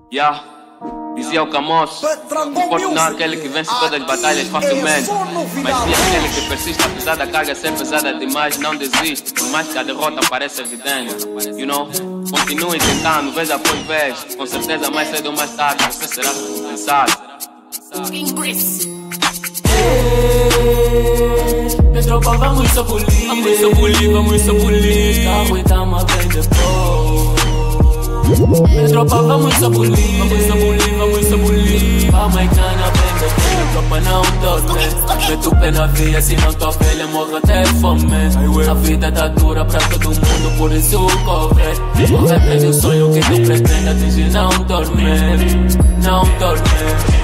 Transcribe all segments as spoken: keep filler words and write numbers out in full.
Yeah, dizia o Camoço, forte não é aquele que vence todas as batalhas facilmente, mas sim aquele que persiste apesar da carga ser pesada demais, não desiste, por mais que a derrota pareça evidente. You know, continue tentando, vez após vez, com certeza mais cedo ou mais tarde você será recompensado. Minha tropa vamos só polir, vamos só polir, vamos só polir. Carro e dama vem depois. Minha tropa vamos só polir, vamos só polir, vamos só polir. A maicana vem depois, minha tropa não dorme. Mete o pé na via, se não tua velha morre até fome. A vida tá dura pra todo mundo, por isso corre. Corre atrás do sonho que tu pretende atingir, não dorme, não dorme.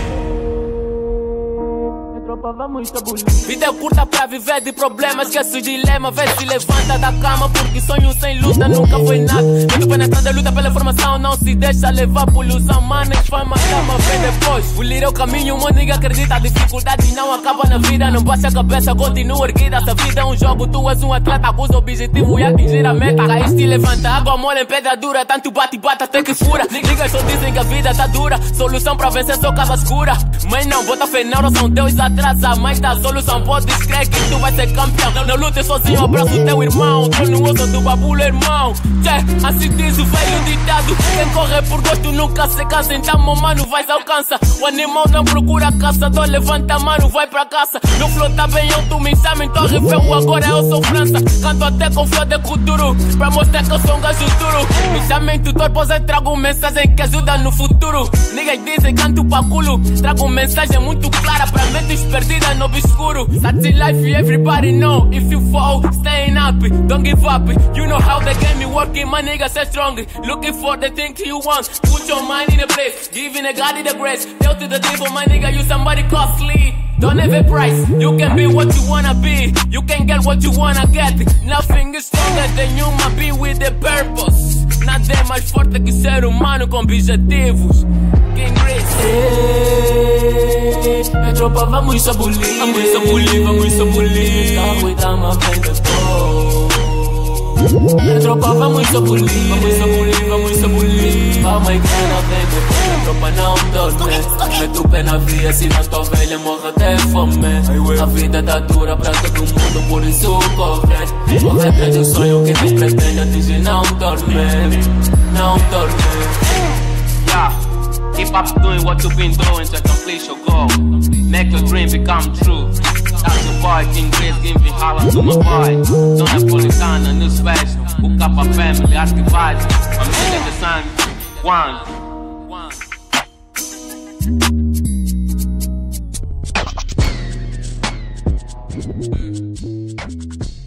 Vida é curta pra viver de problemas, esquece o dilema, vê se levanta da cama, porque sonho sem luta nunca foi nada. Muito penetrada, luta pela informação, não se deixa levar por ilusão, manes, fama, cama, vem depois. Polir é o caminho, um ninguém acredita, a dificuldade não acaba na vida, não baixa a cabeça, continua erguida. Se a vida é um jogo, tu és um atleta, acusa o objetivo e atingir a meta. Caíste e levanta, água mole em pedra dura, tanto bate e bate até que fura. Niggas só dizem que a vida tá dura, solução pra vencer só casa escura. Mas não, bota fé na oração, Deus atrasa. Mas da solução, podes crer que tu vai ser campeão. Não lute sozinho, abraço teu irmão. Tô no osso do babulo, irmão. Tchê, assim diz o velho ditado. Quem corre por gosto nunca se cansa. Então, meu mano, vai se alcança. O animal não procura caçador. Levanta a mano, vai pra caça. Meu flow tá bem alto, me chamem torre feu. Agora eu sou França. Canto até com flow de culturo, pra mostrar que eu sou um gajo duro. Me chamem tutor, pois eu trago mensagem que ajuda no futuro. Niggas dizem canto pra culo. Trago mensagem muito clara pra mentes perdida no obscuro. Such life, everybody know. If you fall, staying up, don't give up. You know how the game is working, my nigga, stay strong. Looking for the thing you want. Put your mind in a place, giving a God the grace. Tell to the devil, my nigga, you somebody costly. Don't have a price, you can be what you wanna be. You can get what you wanna get. Nothing is stronger than human being with a purpose. Nada é mais forte que ser humano com objetivos. King Grace. Minha tropa vamos só polir, vamos só polir, vamos só polir. Carro e dama vem depois. Minha tropa vamos só polir, vamos só polir, vamos só polir. A maicana vem depois, minha tropa não dorme. Mete o pé na via, se não tua velha morre até fome. A vida tá dura pra todo mundo, por isso corre. Corre atrás do sonho que tu pretende atingir, não dorme, não dorme. Yeah. Keep up doing what you've been doing to complete your goal. Make your dream become true. That's your boy, King Grace, giving holla to my boy. Don Napolitana, new special. Hook up a family, archivage. Família de sangue, one. Mm.